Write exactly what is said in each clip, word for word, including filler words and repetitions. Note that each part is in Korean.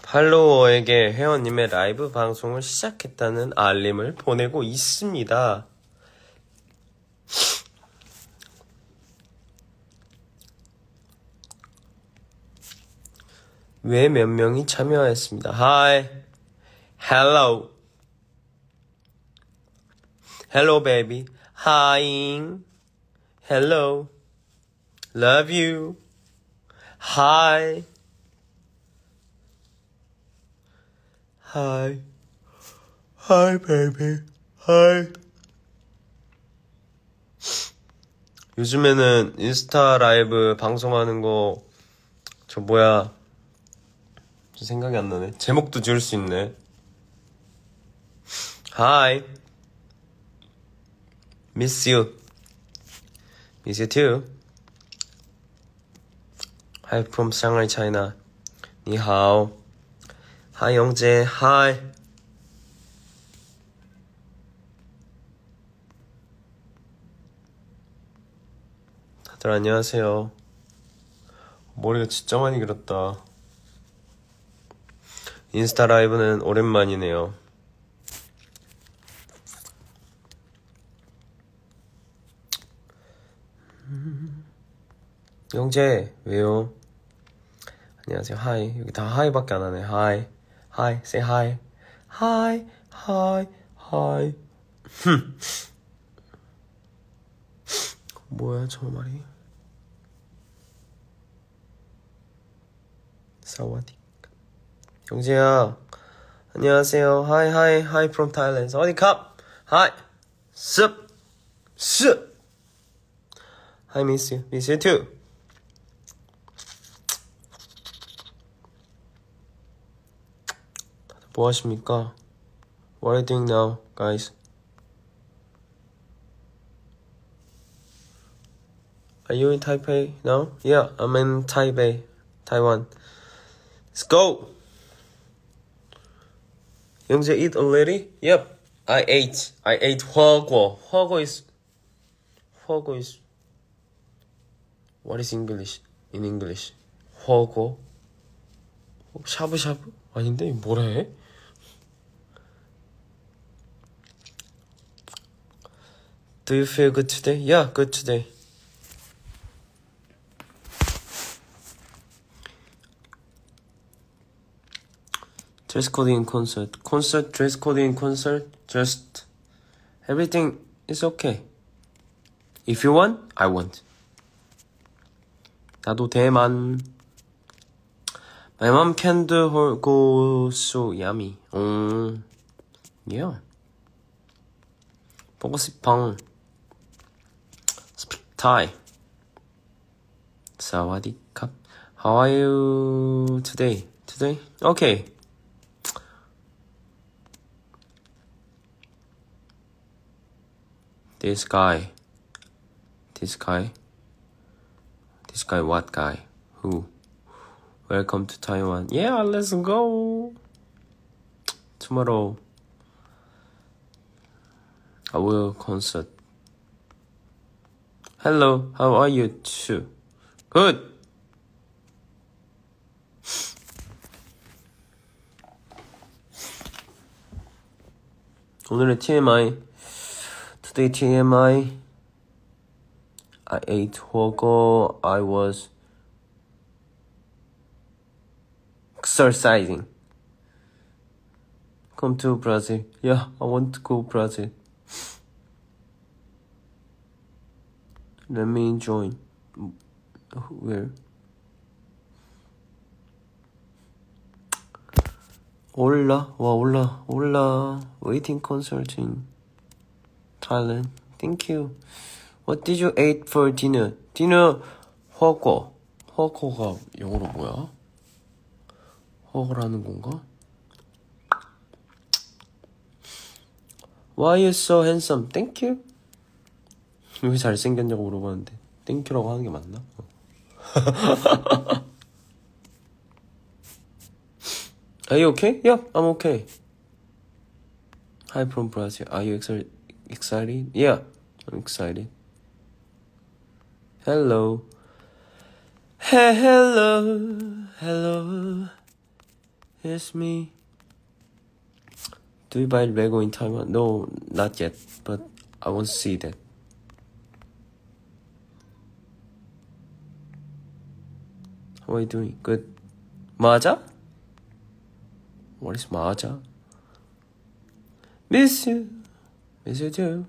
팔로워에게 회원님의 라이브 방송을 시작했다는 알림을 보내고 있습니다. 왜 몇 명이 참여했습니다. Hi, hello, hello baby, hi, hello, love you, hi, hi, hi baby, hi. 요즘에는 인스타 라이브 방송하는 거 저 뭐야 생각이 안 나네. 제목도 지을 수 있네. Hi, miss you, miss you too. Hi from Shanghai, China. 你好. Hi 영재, hi. 다들 안녕하세요. 머리가 진짜 많이 길었다. 인스타 라이브는 오랜만이네요. 영재 왜요? 안녕하세요. 하이. 여기 다 하이밖에 안 하네. 하이. 하이. say hi. 하이. 하이. 하이. 뭐야 저 말이? 사와디. 영재야. 안녕하세요. 하이 하이. 하이 from Thailand. 사와디 캅. 하이. 습. 습. I miss you. Miss you too. 뭐 하십니까? What are you doing now, guys? Are you in Taipei now? Yeah, I'm in Taipei, Taiwan. Let's go! 영재 eat already? Yep, I ate. I ate 火锅. 火锅 is... 火锅 is... What is English? In English? 火锅? 샤브샤브? 아닌데? 뭐라 해? Do you feel good today? Yeah, good today. Dress code in concert. Concert, dress code in concert. Just everything is okay. If you want, I want. 나도 대만. My mom can do her go so yummy. 음, yeah. 보고 싶어. Speak Thai. 사와디 캅. How are you today? Today? Okay. This guy. This guy. This guy, what guy? Who? Welcome to Taiwan. Yeah, let's go. Tomorrow, I will concert. Hello, how are you too? Good. 오늘의 티엠아이. Today 티엠아이. I ate火锅. I was exercising. Come to Brazil. Yeah, I want to go Brazil. Let me join. Where? 올라, 와 올라, 올라. Waiting concert in Thailand. Thank you. What did you eat for dinner? Dinner, 火锅. 火锅가 영어로 뭐야? 허거라는 건가? Why are you so handsome? Thank you. 왜 잘생겼냐고 물어봤는데 Thank you라고 하는 게 맞나? Are you okay? Yeah, I'm okay. Hi from Brazil. Are you ex- excited? Yeah, I'm excited. Hello. Hey, hello. Hello. It's me. Do you buy Lego in Taiwan? No, not yet, but I want to see that. How are you doing? Good. 맞아? What is 맞아? Miss you. Miss you too.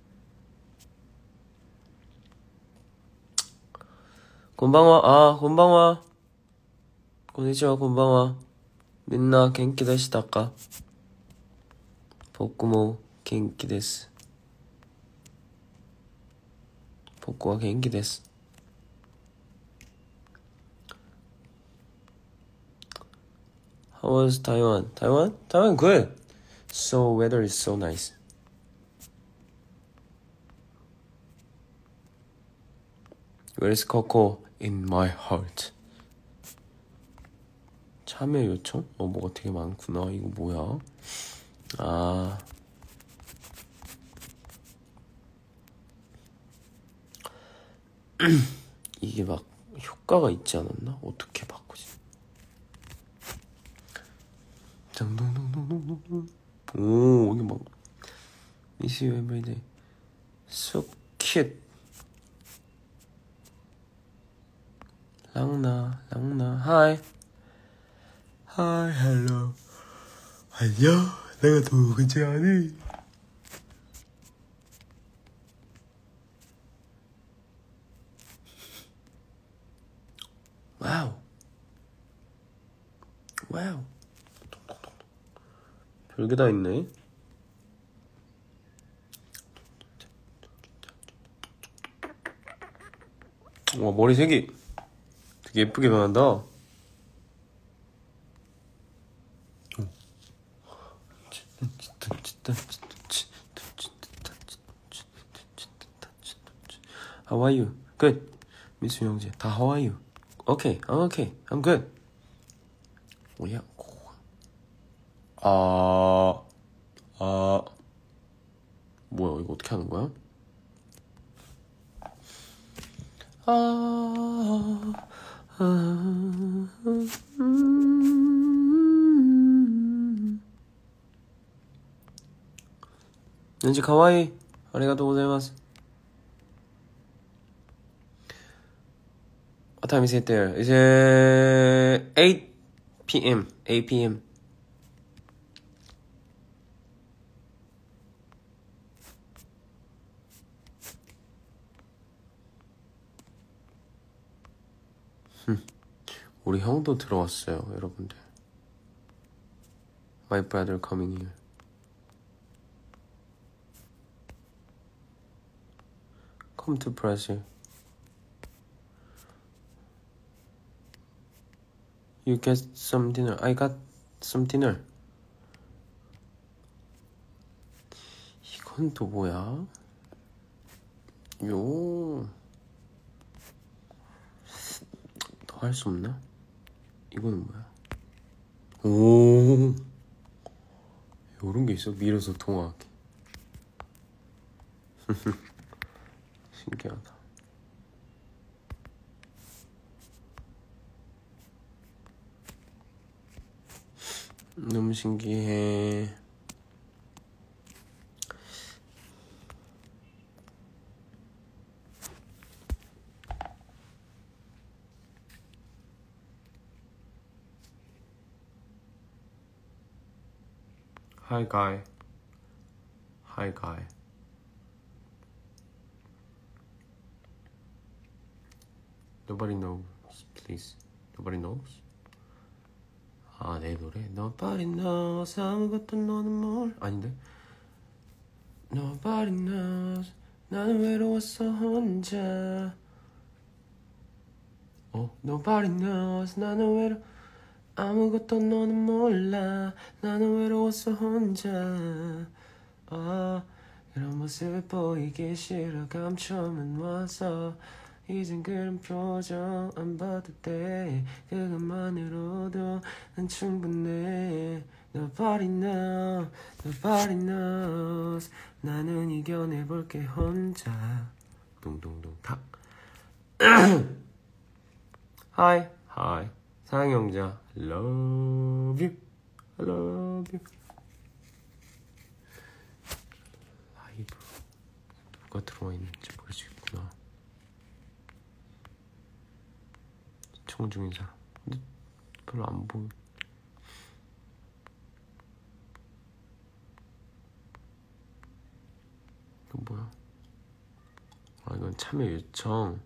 곤방와. 아, 곤방와. konnichiwa, 곤방와. 민나 genki desuか? 보쿠も genki desu. 보쿠は genki desu. How was Taiwan? Taiwan? Taiwan good. So weather is so nice. Where's Coco? In my heart. 참여 요청? 어, 뭐가 되게 많구나. 이거 뭐야? 아. 이게 막 효과가 있지 않았나? 어떻게 바꾸지? 오, 이게 막 Miss you every day. So cute. 랑나, 랑나, hi. Hi, hello. 안녕, 내가 누군지 아니? 와우. 와우. 별게 다 있네. 와, 머리색이 되게 예쁘게 변한다. How are you? Good. 미수 형제, 다 How are you? Okay, I'm okay. I'm good. 뭐야? 아, 아, 뭐야? 이거 어떻게 하는 거야? 아, 아, 음. 왠지 가와이. 아리가또 고자이마스. What time is it there? It's eight p.m. eight p.m. 우리 형도 들어왔어요, 여러분들. My brother coming here. Come to Brazil. You get some dinner. I got some dinner. 이건 또 뭐야? 요. 더 할 수 없나? 이거는 뭐야? 오. 요런 게 있어? 밀어서 통화하기. 신기하다. 너무 신기해. Hi guy. Hi guy. Nobody knows, please. Nobody knows? 아, 내 노래. Nobody knows. 아무것도 너는 뭘. 아닌데? Nobody knows. 나는 외로웠어 혼자. 어? Nobody knows. 나는 외로. 아무것도 너는 몰라. 나는 외로웠어 혼자. 아, 이런 모습 보이기 싫어. 감춰만 와서. 이젠 그런 표정 안 봐도 돼. 그것만으로도 난 충분해. Nobody knows, nobody knows. 나는 이겨내볼게 혼자. 동동동 탁. Hi, hi. 사랑해 영자. I love you. I love you. 라이브 누가 들어와 있는지 모르겠구나. 시청 중인 사람. 근데 별로 안 보여. 이거 뭐야? 아, 이건 참여 요청.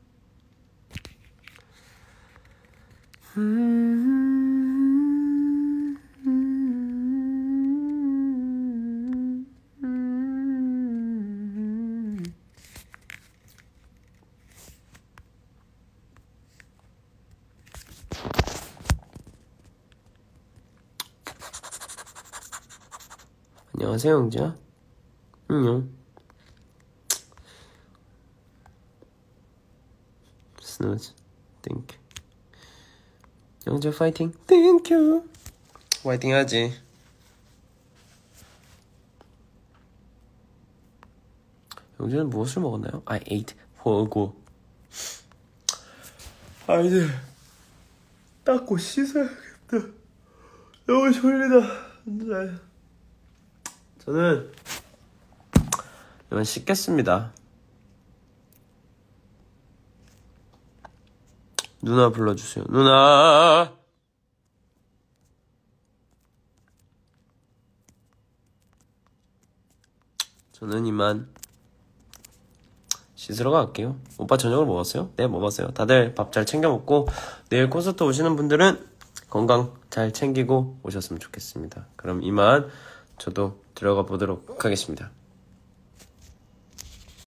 안녕하세요, 영지야. 안녕. 스누즈, 땡큐. 영자 파이팅. 땡큐. 파이팅 하지. 영자는 무엇을 먹었나요? I ate火锅. 아, 이제 닦고 씻어야겠다. 너무 졸리다. 저는 이만 씻겠습니다. 누나 불러주세요. 누나. 저는 이만 씻으러 갈게요. 오빠 저녁을 먹었어요? 네, 먹었어요. 다들 밥 잘 챙겨 먹고 내일 콘서트 오시는 분들은 건강 잘 챙기고 오셨으면 좋겠습니다. 그럼 이만 저도 들어가 보도록 하겠습니다.